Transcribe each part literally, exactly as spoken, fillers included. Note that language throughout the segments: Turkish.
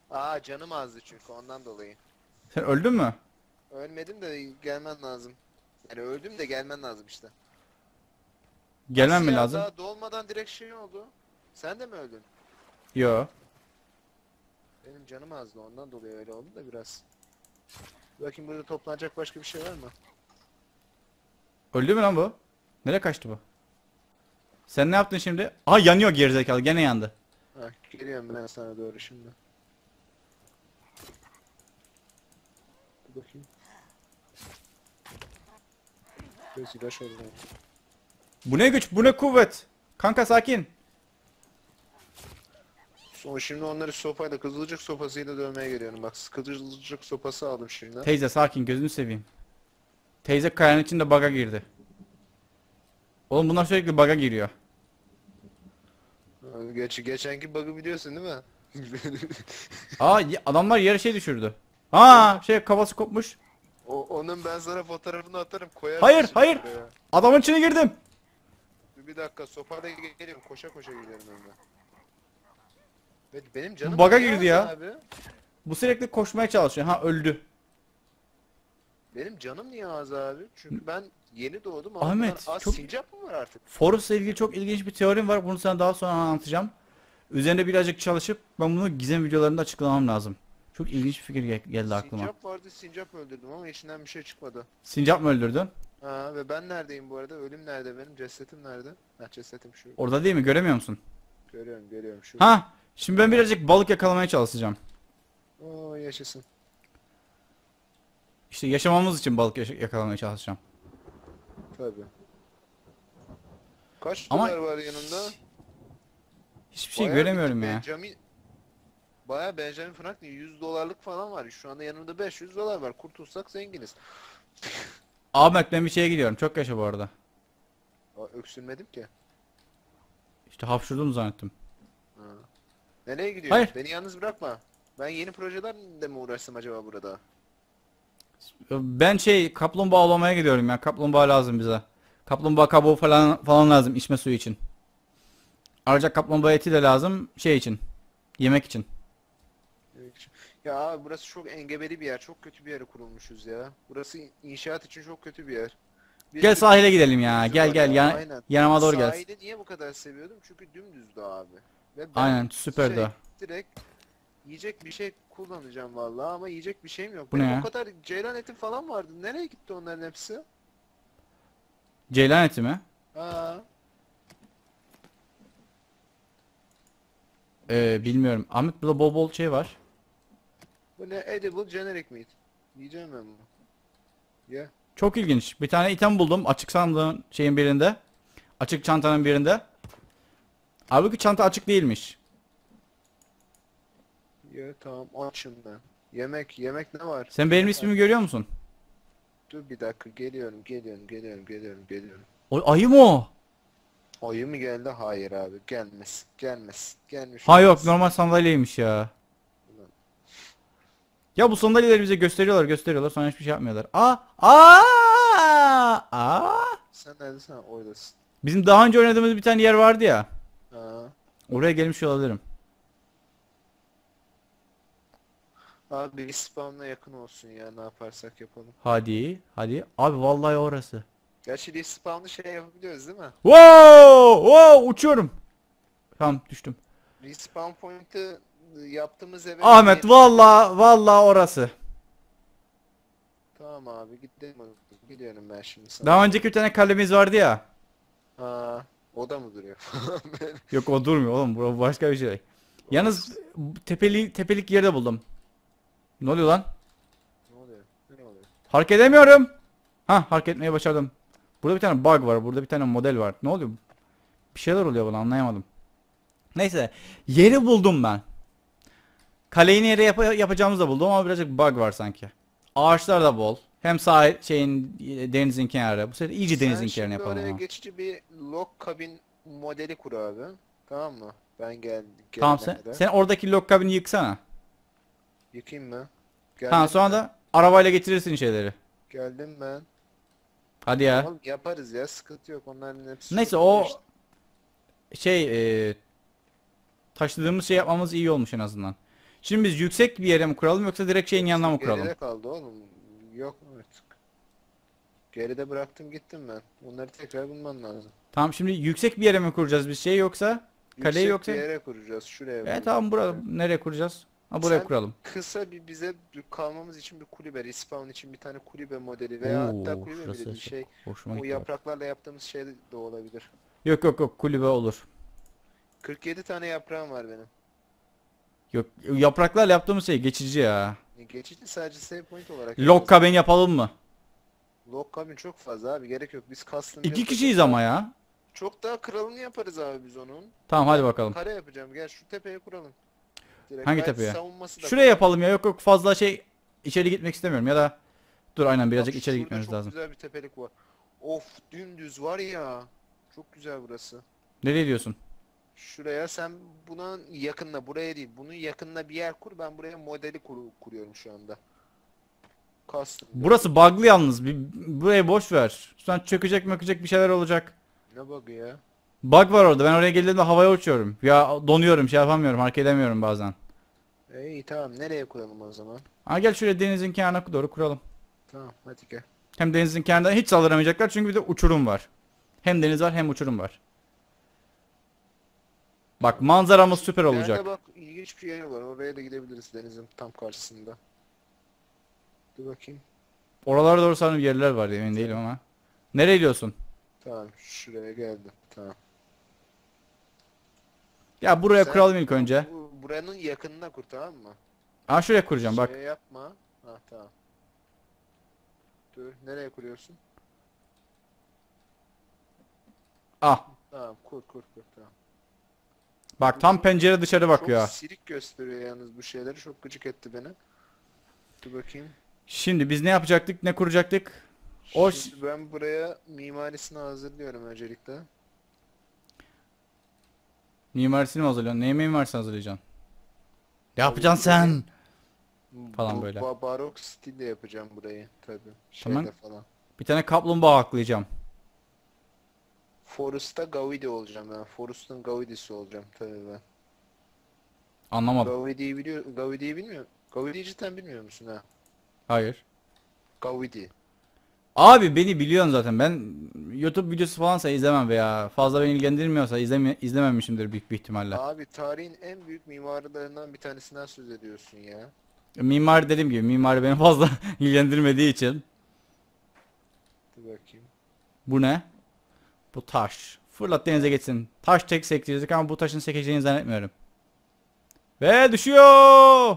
Aa canım azdı çünkü ondan dolayı. Sen öldün mü? Ölmedim de gelmen lazım. Yani öldüm de gelmen lazım işte. Gelmem Nasıl mi ya, lazım? daha dolmadan direkt şey oldu. Sen de mi öldün? Yo. Benim canım azdı ondan dolayı öyle oldu da biraz. Bakayım burada toplanacak başka bir şey var mı? Öldü mü lan bu? Nereye kaçtı bu? Sen ne yaptın şimdi? Aha yanıyor gerizekalı, gene yandı. Ha, geliyorum ben sana doğru şimdi. Dur bakayım. Göz ilaç oldu. Bu ne güç, bu ne kuvvet. Kanka sakin. Sonra şimdi onları sopayla, kızılcık sopasıyla dövmeye geliyorum. Bak, kızılcık sopası aldım şimdi. Teyze sakin, gözünü seveyim. Teyze kayanın içinde bug'a girdi. Oğlum bunlar sürekli bug'a giriyor. Ha, Geç, geçenki bug'ı biliyorsun değil mi? Aa y- adamlar yere şey düşürdü. Ha şey kafası kopmuş. O, onun ben sana fotoğrafını atarım, koyarsın Hayır şimdi hayır. buraya. Adamın içine girdim. Dur bir dakika, sopayla ge- geliyorum, koşa koşa giderim önüne. Ve benim Bu canım bug'a niye girdi az ya. abi? Bu sürekli koşmaya çalışıyor. Ha öldü. Benim canım niye az abi? Çünkü ben yeni doğdum ama bu kadar Ahmet az çok sincap mı var artık? Forest'la ilgili çok ilginç bir teorim var. Bunu sana daha sonra anlatacağım. Üzerinde birazcık çalışıp ben bunu gizem videolarında açıklamam lazım. Çok ilginç bir fikir gel- geldi aklıma. Sincap vardı, sincap öldürdüm ama içinden bir şey çıkmadı. Sincap mı öldürdün? Ha, ve ben neredeyim bu arada? Ölüm nerede benim? Cesetim nerede? Ha, cesetim şu. Orada değil mi? Göremiyor musun? Görüyorum, görüyorum şu. Ha, şimdi ben birazcık balık yakalamaya çalışacağım. Oo, yaşasın. İşte yaşamamız için balık yaşa- yakalamaya çalışacağım. Tabii. Kaç Ama dolar var yanında? hiçbir şey Bayağı göremiyorum gitti. ya. Benjamin Bayağı Benjamin Franklin yüz dolarlık falan var. Şu anda yanımda beş yüz dolar var. Kurtulsak zenginiz. Ahmet ben bir şeye gidiyorum. Çok yaşa bu arada. Aa, öksürmedim ki. İşte hapşurdum zannettim. Ha. Nereye gidiyorsun? Hayır. Beni yalnız bırakma. Ben yeni projelerle mi uğraşsam acaba burada? Ben şey kaplumbağa avlamaya gidiyorum ya. Kaplumbağa lazım bize. Kaplumbağa kabuğu falan falan lazım içme suyu için. Ayrıca kaplumbağa eti de lazım şey için. Yemek için. Ya abi burası çok engebeli bir yer. Çok kötü bir yere kurulmuşuz ya. Burası inşaat için çok kötü bir yer. Bir Gel sürü sahile gidelim ya. dümdüzü Gel var gel ya. yan Aynen. yanıma doğru gel. Sahili niye bu kadar seviyordum? Çünkü dümdüzdü abi. Ve ben Aynen süperdi şey o. direkt yiyecek bir şey kullanacağım vallahi ama yiyecek bir şeyim yok. Bu ne Benim o ya? kadar ceylan etim falan vardı. Nereye gitti onların hepsi? Ceylan eti mi? Aa, Ee, bilmiyorum. Ahmet burada bol bol şey var. bu ne? Edible generic meat. Yiyeceğim ben bunu. Ye. Çok ilginç. Bir tane item buldum açık sandığın şeyin birinde. Açık çantanın birinde. Halbuki çanta açık değilmiş. Ye tamam, açım ben. Yemek, yemek ne var? Sen benim Ne var? ismimi görüyor musun? Dur bir dakika, geliyorum, geliyorum, geliyorum, geliyorum, geliyorum. O ayı mı o? Ayı mı geldi? Hayır abi, gelmez, gelmez, gelmiş Ha yok olmaz. normal sandalyeymiş ya. Ya bu sandalyeleri bize gösteriyorlar gösteriyorlar sonra hiçbir şey yapmıyorlar. Aa! Aa! Aa! Sen neredesin? Ha, oradasın. Bizim daha önce oynadığımız bir tane yer vardı ya. Ha. Oraya gelmiş olabilirim. Abi bir spawn'a yakın olsun ya, ne yaparsak yapalım. Hadi, hadi. Abi vallahi orası. Gerçi respawn'ı şey yapabiliyoruz değil mi? Wow! Wow! Uçuyorum. Tamam düştüm. Respawn point'ı yaptığımız eve Ahmet bir- vallahi vallahi orası. Tamam abi, gidelim. Gidiyorum ben şimdi sana. Daha önceki bir tane kalemiz vardı ya. Ha, o da mı duruyor? Yok o durmuyor oğlum. Bu başka bir şey. Yalnız bu tepeli tepelik yerde buldum. Ne oluyor lan? Ne oluyor? Ne oluyor? Hareket edemiyorum. Ha hareket etmeyi başardım. Burada bir tane bug var. Burada bir tane model var. Ne oluyor? Bir şeyler oluyor bana anlayamadım. Neyse. Yeri buldum ben. Kaleyi nereye yap yapacağımızı da buldum ama birazcık bug var sanki. Ağaçlar da bol. Hem sahil şeyin denizin kenarı. Bu sefer iyice denizin Sen kenarını şimdi yapalım oraya ama. geçici bir log cabin modeli kur abi. Tamam mı? Ben gel Tamam gelene sen kadar. sen oradaki log kabini yıksana. Yıkayım mı? Ha Geldim sonra ben. da arabayla getirirsin şeyleri. Geldim ben. Hadi ya. Tamam, yaparız ya, sıkıntı yok, onların hepsi Neyse çok o işte. şey e, taşıdığımız şey yapmamız iyi olmuş en azından. Şimdi biz yüksek bir yere mi kuralım yoksa direkt şeyin yanına mı kuralım? Geride kaldı oğlum. Yok artık. Geride bıraktım gittim ben. Bunları tekrar bulman lazım. Tamam, şimdi yüksek bir yere mi kuracağız biz şey yoksa kaleyi Yüksek yoksa? bir yere kuracağız. Şuraya E kuracağız. tamam, burada nereye kuracağız? Ha, buraya Sen kuralım. kısa bir bize bir kalmamız için bir kulübe, respawn için bir tane kulübe modeli veya hatta Oo, kulübe mi şurası dediğin çok şey hoşuma o gitti bak. yapraklarla yaptığımız şey de olabilir. Yok yok yok, kulübe olur. kırk yedi tane yaprağım var benim. Yok, yapraklarla yaptığımız şey geçici ya. E, Geçici sadece save point olarak Log yapacağız. cabin yapalım mı? Log cabin çok fazla abi gerek yok. Biz custom İki build'da kişiyiz çok ama daha, ya. çok daha kralını yaparız abi biz onun. Tamam, hadi Ben bakalım. kare yapacağım. Gel şu tepeye kuralım. Direkt Hangi gayet tepeye? savunması da Şuraya kolay. yapalım ya. Yok yok, fazla şey içeri gitmek istemiyorum ya da dur, aynen Bak birazcık içeri şurada gitmemiz çok lazım. güzel bir tepelik var. Of dümdüz var ya. Çok güzel burası. Nereye diyorsun? Şuraya sen buna yakınla buraya değil bunun yakınına bir yer kur ben buraya modeli kur, kuruyorum şu anda. Custom Burası bug'lı yalnız. Bir, burayı boş ver. Sonra çökecek mökecek bir şeyler olacak. ne bug'ı ya? Bug var orada. Ben oraya geldiğimde havaya uçuyorum. Ya donuyorum, şey yapamıyorum, hareket edemiyorum bazen. E, İyi tamam nereye kuralım o zaman? Ha, gel şuraya denizin kenarına doğru kuralım. Tamam hadi gel. Hem denizin kenarında hiç saldıramayacaklar çünkü bir de uçurum var. Hem deniz var hem uçurum var. Bak, manzaramız süper Nerede olacak. bak ilginç bir yer var oraya da gidebiliriz denizin tam karşısında. Dur bakayım. Oralara doğru sanırım yerler var, emin değilim ama. Nereye gidiyorsun? Tamam şuraya geldim tamam. Ya buraya Sen kuralım ilk bu- önce. bu- buranın yakınına kur tamam mı? Ha, şuraya kuracağım bak. Şey yapma. Ha tamam. Dur nereye kuruyorsun? Ah. Tamam kur kur kur tamam. Bak, tam pencere dışarı bakıyor. Çok silik gösteriyor yalnız bu şeyleri. Çok gıcık etti beni. Dur bakayım. Şimdi biz ne yapacaktık, ne kuracaktık? O ş- Şimdi ben buraya mimarisini hazırlıyorum öncelikle. mimarisini mi hazırlıyorsun? Neyi mimarisini hazırlayacaksın? Ne yapacaksın sen? Falan Bu böyle. ba- barok stille yapacağım burayı tabii. Şeyde Tamam. falan. Bir tane kaplumbağa aklayacağım. Forest'ta Gaudi olacağım ben. Forest'un Gaudi'si olacağım tabii ben. Anlamadım. Gaudi'yi biliyor, Gaudi'yi bilmiyor. Gaudi'yi cidden bilmiyor musun ha? Hayır. Gaudi. Abi beni biliyorsun zaten. Ben YouTube videosu falansa izlemem veya fazla beni ilgilendirmiyorsa izleme, izlememişimdir büyük bir ihtimalle. Abi tarihin en büyük mimarlarından bir tanesinden söz ediyorsun ya. Mimari, dediğim gibi, mimari beni fazla ilgilendirmediği için. Dur bakayım. Bu ne? Bu taş. Fırlat denize geçsin. Taş tek sektirecek ama bu taşın sekeceğini zannetmiyorum. Ve düşüyor.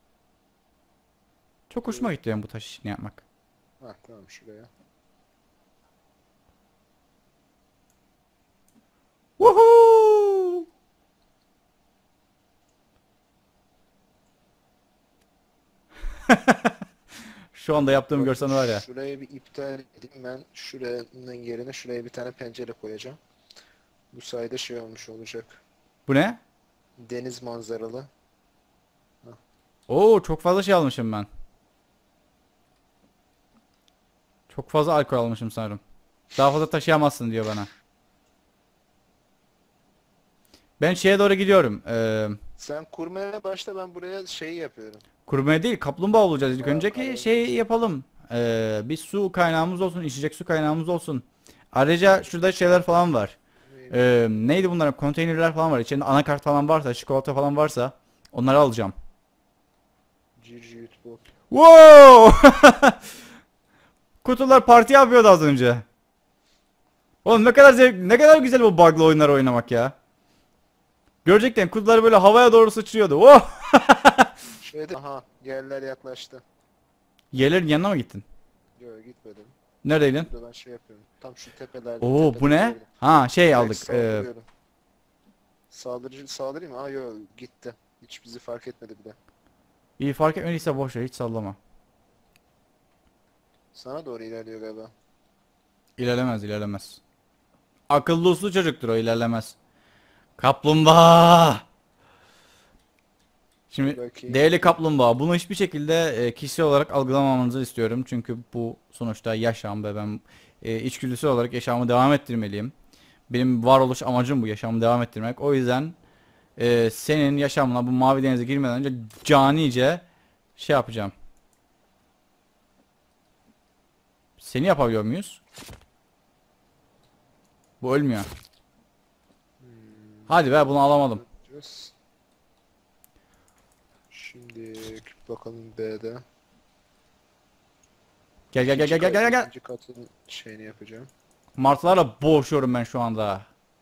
Çok hoşuma gitti yani bu taş işini yapmak. Ha tamam şuraya. Woohoo! Şu anda yaptığımı Bak, görsen var ya. şuraya bir iptal edeyim ben. Şuranın yerine şuraya bir tane pencere koyacağım. Bu sayede şey olmuş olacak. Bu ne? Deniz manzaralı. Oo, çok fazla şey almışım ben. Çok fazla alkol almışım sanırım. Daha fazla taşıyamazsın diyor bana. Ben şeye doğru gidiyorum. Ee, Sen kurmaya başla ben buraya şey yapıyorum. kurmaya değil, kaplumbağa olacağız ilk Ha, önceki karar şey yapalım. Ee, bir su kaynağımız olsun, içecek su kaynağımız olsun. Ayrıca şurada şeyler falan var. Ee, neydi bunlar? Konteynerler falan var. İçinde anakart falan varsa, çikolata falan varsa onları alacağım. Cici YouTube. Wow! Kutular parti yapıyordu az önce. Oğlum ne kadar zevk, ne kadar güzel bu bug'lı oyunlar oynamak ya. Görecekten kutular böyle havaya doğru sıçrıyordu. Oh! Şöyle aha yerler yaklaştı. Yerlerin yanına mı gittin? Yok gitmedim. Neredeydin? Burada ben şey yapıyorum. Tam şu tepelerde. Oo, bu tepede ne? gördüm. Ha, şey Direkt aldık. Ee, saldırıyorum. Saldırıcı saldırayım mı? Aa yok gitti. Hiç bizi fark etmedi bile. iyi, fark etmediyse boş ver, hiç sallama. Sana doğru ilerliyor galiba. İlerlemez, ilerlemez. Akıllı uslu çocuktur o, ilerlemez. Kaplumbağa. Şimdi Bakayım. değerli kaplumbağa, bunu hiçbir şekilde e, kişisel olarak algılamamanızı istiyorum. Çünkü bu sonuçta yaşam ve ben e, içgüdüsel olarak yaşamı devam ettirmeliyim. Benim varoluş amacım bu, yaşamı devam ettirmek. O yüzden Ee, senin yaşamına bu mavi denize girmeden önce canice şey yapacağım. Seni yapabiliyor muyuz? Bu ölmüyor. Hadi be, bunu alamadım. Yapacağız. Şimdi bakalım B'de. Gel gel gel gel gel gel gel. İkinci katın şeyini yapacağım. Martılarla boğuşuyorum ben şu anda.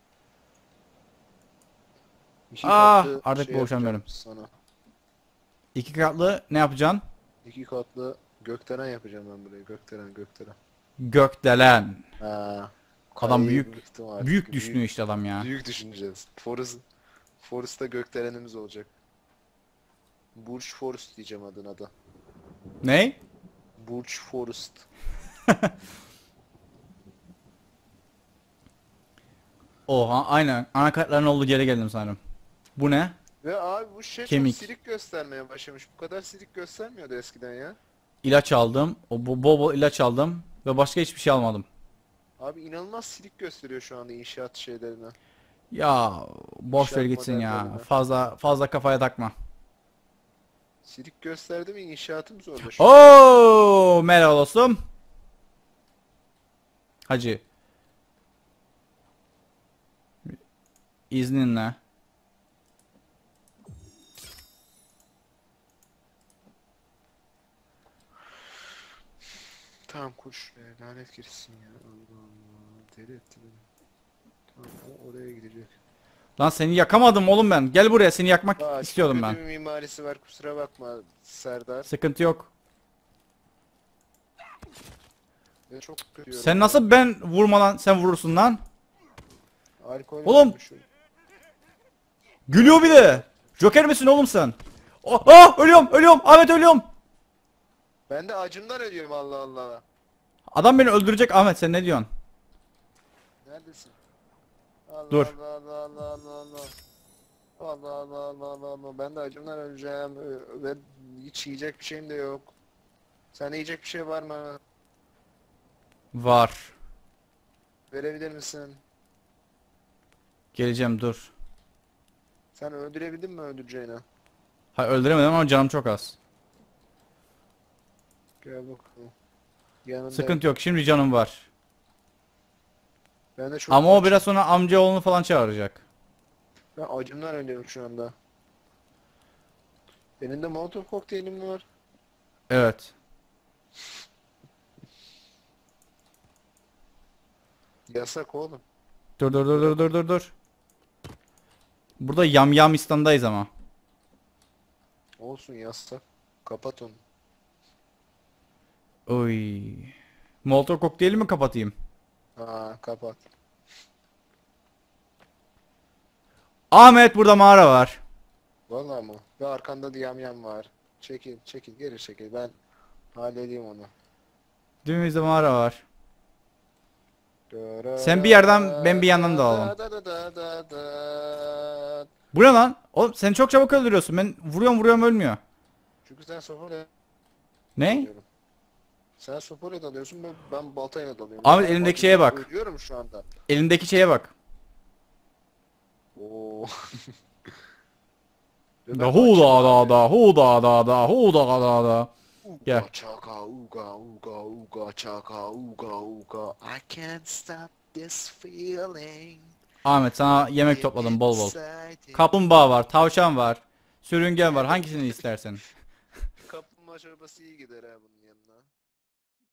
İki Ah, katlı artık şey boğuşamıyorum. yapacağım sana. İki katlı ne yapacaksın? İki katlı gökdelen yapacağım ben buraya. Gökdelen gökdelen. Gökdelen. Ha. Adam kaleyi büyük yıktım artık. büyük düşünüyor işte adam ya. Büyük düşüneceğiz. Forest Forest'ta gökdelenimiz olacak. Burç Forest diyeceğim adına da. Ne? Burç Forest. Oha, aynen. Anakartların olduğu yere geldim sanırım. Bu ne? Ve abi bu şey Kemik. çok silik göstermeye başlamış. Bu kadar silik göstermiyordu eskiden ya. İlaç aldım. O bol bol ilaç aldım ve başka hiçbir şey almadım. Abi inanılmaz silik gösteriyor şu anda inşaat şeylerine. Ya boş ver İnşaat gitsin ya. modellerine. Fazla fazla kafaya takma. Silik gösterdi mi inşaatım zorlaşıyor. Oo, merhaba dostum. Hacı. İzninle. Tamam kur şuraya lanet girsin ya. Allah Allah. Deli etti beni. Tamam o oraya gidecek. Lan seni yakamadım oğlum ben. Gel buraya, seni yakmak Aa, istiyordum kötü ben. bir mimarisi var kusura bakma Serdar. Sıkıntı yok. Ve çok kötü yorum. Sen nasıl ben vurmadan sen vurursun lan? Alkol Oğlum! yapmışım. Gülüyor bir de. Joker misin oğlum sen? Oh, oh, ölüyorum ölüyorum Ahmet, ölüyorum. Ben de acımdan ölüyorum Allah Allah. Adam beni öldürecek Ahmet, sen ne diyorsun? Neredesin? Allah Dur. Allah Allah Allah Allah Allah. Allah Allah Allah Allah Allah. Ben de acımdan öleceğim Ö- ve hiç yiyecek bir şeyim de yok. Sen yiyecek bir şey var mı? Var. Verebilir misin? Geleceğim, dur. Sen öldürebildin mi öldüreceğini? Hayır, öldüremedim ama canım çok az. Gel bakalım. Yanındayım. Sıkıntı yok, şimdi canım var. Ben de çok Ama o açım. biraz sonra amcaoğlunu falan çağıracak. Ben acımdan ölüyorum şu anda. Elinde Molotov kokteylim var. Evet. Yasak oğlum. Dur dur dur dur dur dur dur. Burada Yamyamistan'dayız ama. Olsun yasak. Kapat onu. Oy. Molotov kokteyli mi kapatayım? Ha kapat. Ahmet, burada mağara var. Vallahi mı? Ve arkanda da yamyam var. Çekil, çekil, geri çekil. Ben halledeyim onu. Dibimizde mağara var. Sen bir yerden, ben bir yandan dalalım. Bu ne lan? Oğlum sen çok çabuk öldürüyorsun. Ben vuruyorum vuruyorum ölmüyor. Çünkü sen sopayla Ne? dalıyorsun. Sen sopayla dalıyorsun, ben, ben baltayla dalıyorum. Ahmet, Ben elimdeki şeye bak. Ölüyorum şu anda. Elindeki şeye bak. Oo. Ve ben Da hu da açım da abi. da hu da da da hu da da da. Gel. Uga chaka uga uga uga chaka uga uga. I can't stop this feeling. Ahmet, sana yemek topladım bol bol. inside. Kaplumbağa var, tavşan var, sürüngen var. Hangisini istersen? Kaplumbağa çorbası iyi gider ha bunun yanına.